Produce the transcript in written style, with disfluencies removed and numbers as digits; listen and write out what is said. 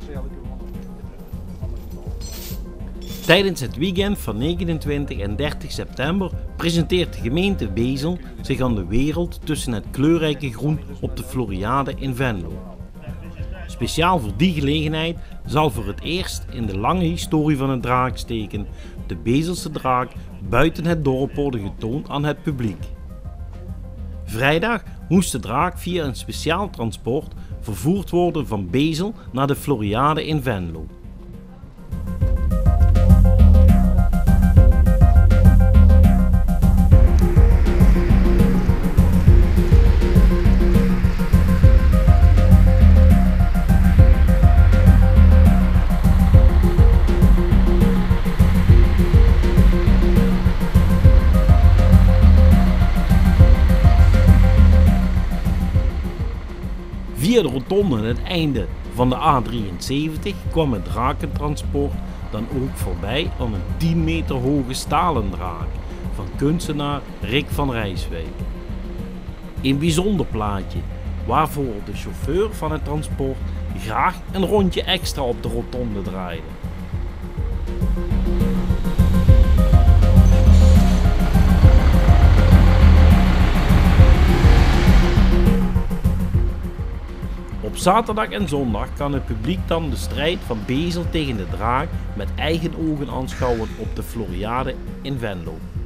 Tijdens het weekend van 29 en 30 september presenteert de gemeente Bezel zich aan de wereld tussen het kleurrijke groen op de Floriade in Venlo. Speciaal voor die gelegenheid zal voor het eerst in de lange historie van het draaksteken de Bezelse draak buiten het dorp worden getoond aan het publiek. Vrijdag moest de draak via een speciaal transport vervoerd worden van Bezel naar de Floriade in Venlo. Via de rotonde aan het einde van de A73 kwam het drakentransport dan ook voorbij aan een 10 meter hoge stalen draak van kunstenaar Rick van Rijswijk. Een bijzonder plaatje waarvoor de chauffeur van het transport graag een rondje extra op de rotonde draaide. Op zaterdag en zondag kan het publiek dan de strijd van Bezel tegen de draak met eigen ogen aanschouwen op de Floriade in Venlo.